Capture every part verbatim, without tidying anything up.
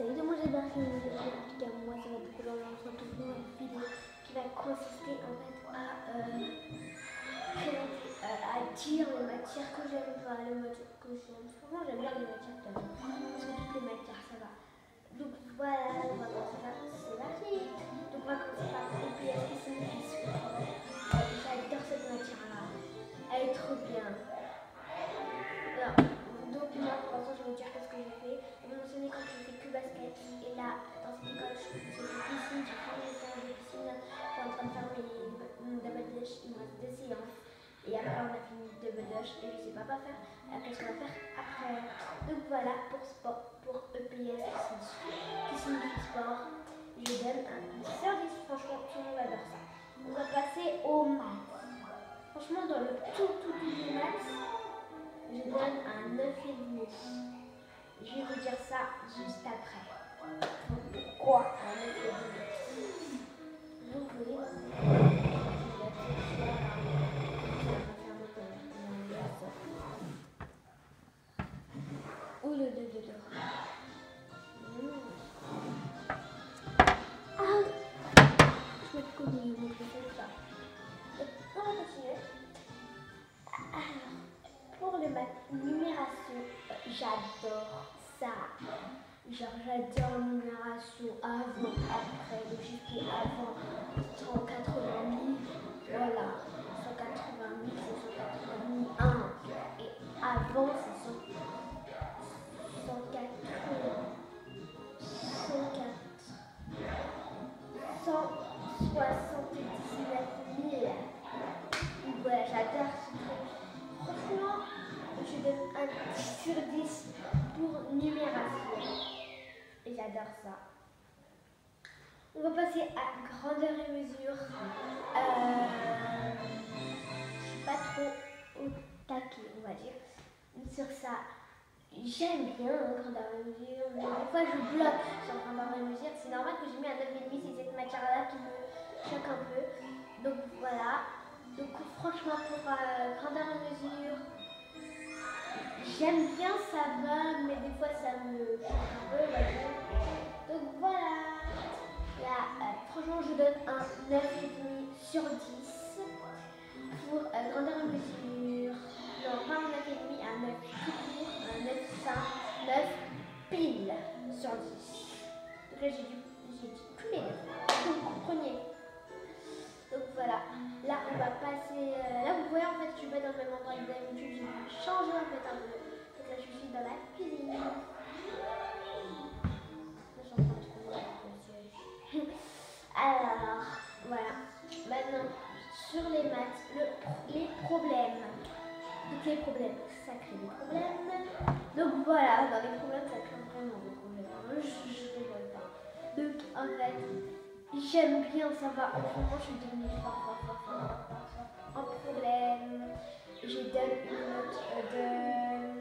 Salut tout le monde, j'espère que vous allez bien. En tout cas, moi ça va beaucoup dans l'ensemble. On se retrouve dans une vidéo qui va consister en fait à, euh, présenter, euh, à dire les matières que j'aime pas, les matières que j'aime. Franchement, j'aime bien les matières que j'aime. Parce que toutes les matières, ça va. Donc voilà, on va commencer par. C'est parti. Donc on va commencer par E P S qui signifie sport. J'adore cette matière-là. Elle est trop bien. Alors, donc moi, pour l'instant, je vais vous dire qu'est-ce que j'ai fait. On m'a mentionné quand je fais que basket. Et là, dans cette école, je fais piscine, j'ai fait mes séances de piscine. Je suis en train de faire mes double dash. Il me reste deux séances. Et après, on a fini double dash. Et je sais pas quoi faire. Qu'est-ce qu'on va faire après? Donc voilà, pour sport, pour E P S qui signifie sport, je donne un dix sur dix. Franchement, tout le monde adore ça. On va passer aux maths. Franchement, dans le tout, tout, tout des maths, je donne un neuf virgule cinq. Je vais vous dire ça juste après. Pourquoi un neuf virgule cinq? Vous voyez, ou le deux de deux. Ah, je vais te connaître, je vais faire ça. On va continuer. Alors, pour le maths, numération, j'adore ça. Genre, j'adore numération avant, après, le chiffre qui est avant cent quatre-vingt mille. Voilà, cent quatre-vingt mille, c'est cent quatre-vingt mille un. Et avant, c'est cent quatre, cent soixante-dix-neuf mille. Voilà, j'adore ce truc. Franchement, je donne un dix sur dix pour numération. Et j'adore ça. On va passer à grandeur et mesure. Euh, je suis pas trop au taquet, on va dire. Sur ça, j'aime bien hein, grandeur et mesure, mais des fois je bloque sur grandeur et mesure. C'est normal que j'ai mis un neuf virgule cinq, c'est cette matière-là qui me choque un peu. Donc voilà. Donc franchement, pour euh, grandeur et mesure, j'aime bien, ça va, mais des fois ça me choque un peu. Donc voilà. Là, euh, franchement, je donne un neuf virgule cinq sur dix. Pour euh, grandeur et mesure, non, pas un neuf virgule cinq, un neuf tout court, un neuf virgule cinq, neuf pile sur dix. Donc là, j'ai dit, j'ai dit tous les neuf. Donc, vous comprenez. Donc voilà, là on va passer, euh, là vous voyez en fait je suis pas dans le même endroit que d'habitude, j'ai changé en fait un peu. Donc là je suis dans la cuisine. Là, je suis en train de trouver le siège. Alors, voilà, maintenant sur les maths, le, les problèmes. Donc les problèmes, ça crée des problèmes. Donc voilà, dans les problèmes ça crée vraiment des problèmes. Je, je rigole pas. Donc en fait, j'aime bien, ça va. En ce moment, je suis devenue fort, fort, fort, fort, fort, en problème. Je donne une note de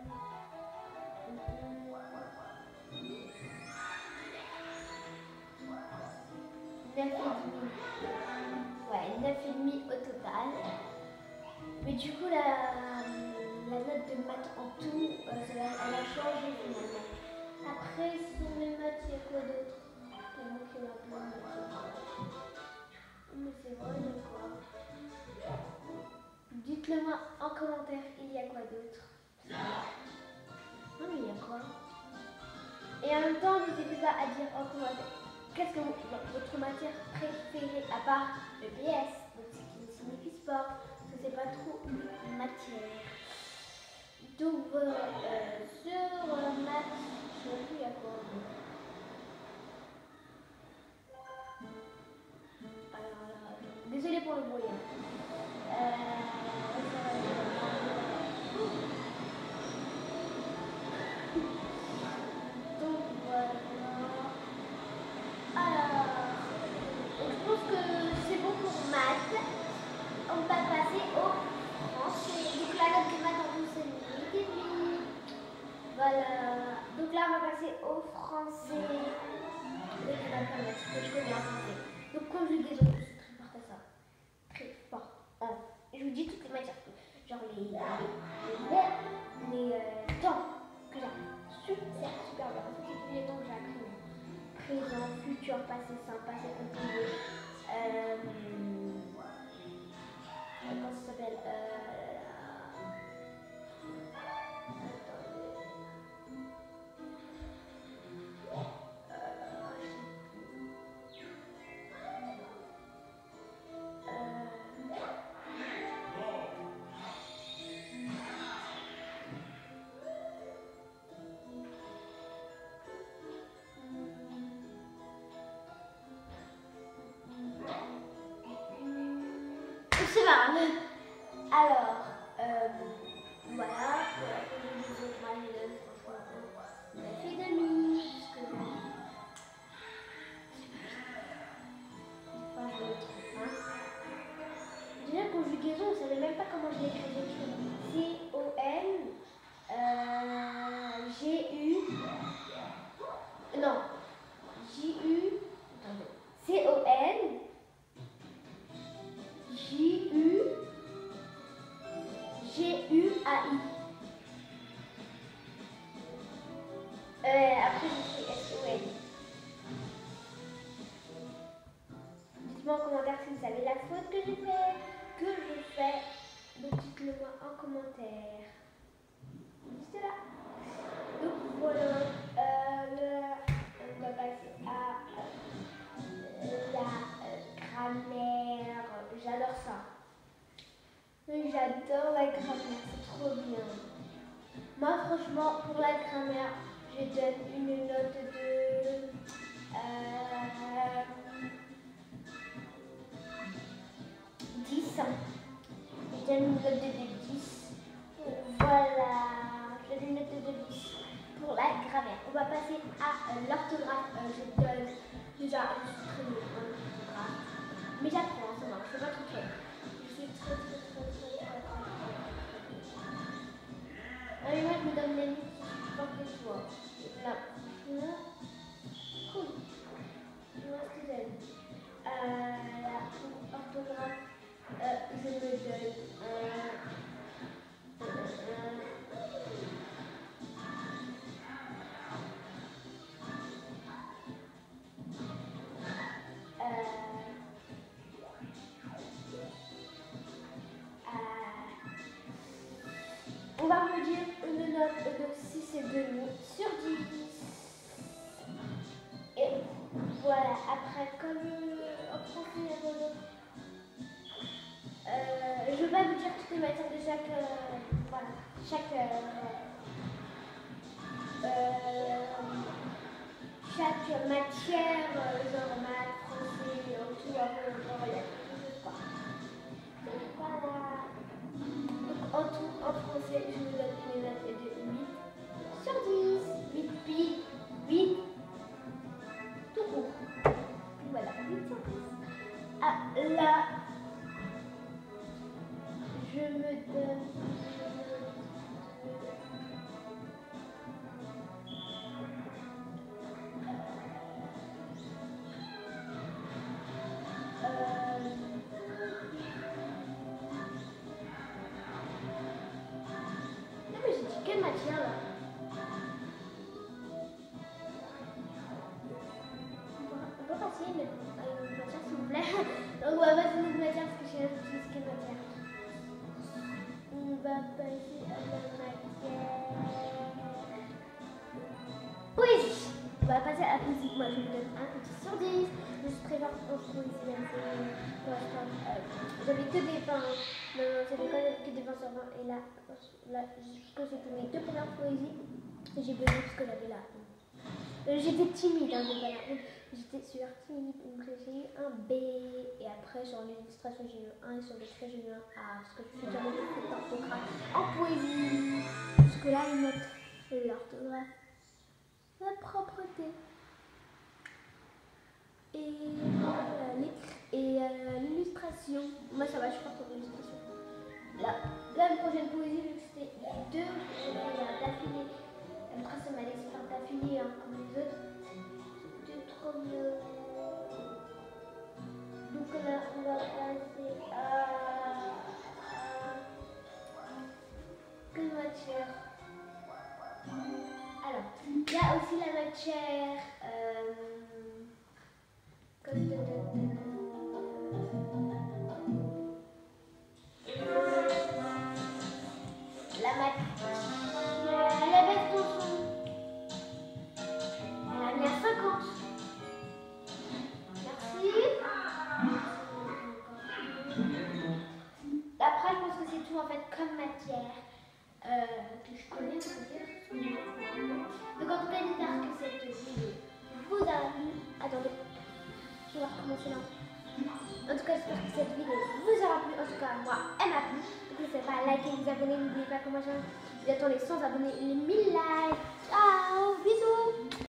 neuf virgule cinq. Ouais, neuf virgule cinq au total. Mais du coup, la, la note de maths en tout, euh, ça, elle a changé finalement. Après, sur les maths, il y a quoi d'autre? C'est moi qui m'a plein de maths. Mais c'est vrai, il y a quoi? Dites-le moi en commentaire, il y a quoi d'autre? Non mais il y a quoi? Et en même temps, n'hésitez pas à dire en commentaire qu'est-ce que vous, votre matière préférée à part E P S, donc ce qui signifie sport, parce que c'est pas trop une matière. Donc voilà, euh, sur euh, maths, je sais plus il y a quoi. Alors là, désolé pour le bruit. Euh, Donc voilà. Alors, je pense que c'est bon pour maths. On va passer au français. Donc la note de maths en plus c'est huit virgule cinq. Voilà. Donc là on va passer au français. Donc on va faire le que je connais en français. Donc conjugaison, c'est très fort ça. Très fort. Hein. Je vous dis toutes les matières. Genre les, les, les, les, les euh, temps que j'apprends. Super, super bien. C'est tous les temps que j'ai appris. genre passé simple, passé composé. Euh, comment ça s'appelle euh, c'est pas grave. Alors, euh, voilà. On a fait d'amis. Enfin, je le trouve, hein. Déjà, conjugaison, on ne savait même pas comment je l'écrivais. C O N euh, G U. Non. J U. Attendez. C O N J U G U A I. Euh, après, j'écris S O N. Dites-moi en commentaire si vous savez la faute que j'ai fait, que je fais. Donc, dites-le moi en commentaire. Juste là. Donc, voilà. Euh, le, on va passer à euh, la euh, grammaire. J'adore ça. J'adore la grammaire, c'est trop bien. Moi, franchement, pour la grammaire, je donne une note de euh, dix. Je donne une note de dix. Voilà, je donne une note de dix pour la grammaire. On va passer à euh, l'orthographe. Euh, je donne déjà, je suis très nulle en orthographe. Mais j'apprends, ça va, je ne suis pas trop très. Je suis très très très très très très très. Ah oui, moi je me donne les notes qui sont pas que toi. Là, là, cool. Je vois ce que j'aime. Euh, la orthographe, euh, je me donne un. Euh, euh, on va me dire une note de six et demi sur dix. Et voilà, après, comme euh, en français, euh, je vais pas vous dire toutes les matières de chaque, euh, voilà, chaque, euh, euh, chaque matière, euh, genre maths, français, tout, après, genre, il y a tout, quoi. Donc voilà. Donc en tout, en français, je vous donne mes notes de huit sur dix. huit pile, huit tout court. Voilà, huit sur dix. Ah, là, je me donne. Quelle matière là? On peut passer une, une matière s'il vous plaît. Donc on va passer une autre matière parce que je sais pas quelle matière. On va passer à la matière poésie. On va passer à la poésie. Moi je vous donne un petit sur dix. Je suis très forte en poésie même si j'avais que des vingt. Non, non, c'était pas que des vingt sur vingt. Et là, là jusqu'à c'était mes deux premières poésies. J'ai besoin parce que j'avais là. Euh, j'étais timide, hein, donc voilà. J'étais super timide, donc j'ai eu un B. Et après, sur l'illustration, j'ai eu un. Et sur l'écrit, j'ai eu un A. Parce que je suis jamais fait d'orthographe en poésie. Parce que là, ils notent l'orthographe, la propreté. Et euh, l'illustration. Moi, ça va, je suis forte pour l'illustration. Là, là, la prochaine poésie, vu que c'était deux, d'affilée. Après, ça m'a laissé faire d'affilée hein, comme les autres. C'était trop bien. Donc là, on va passer à. Quelle matière? Alors, il y a aussi la matière. Euh, Elle a baissé ton son. Elle a mis à cinquante. Merci. Après, je pense que c'est tout en fait comme matière euh, que je connais, on va dire. Donc en tout cas, j'espère que cette vidéo vous a plu. Attendez, je vais recommencer là. En tout cas, j'espère que cette vidéo vous aura plu. En tout cas, moi, elle m'a plu. Donc n'hésitez pas à liker, vous abonner, n'oubliez pas comment j'aime. Bientôt les cent abonnés, les mille likes. Ciao, bisous.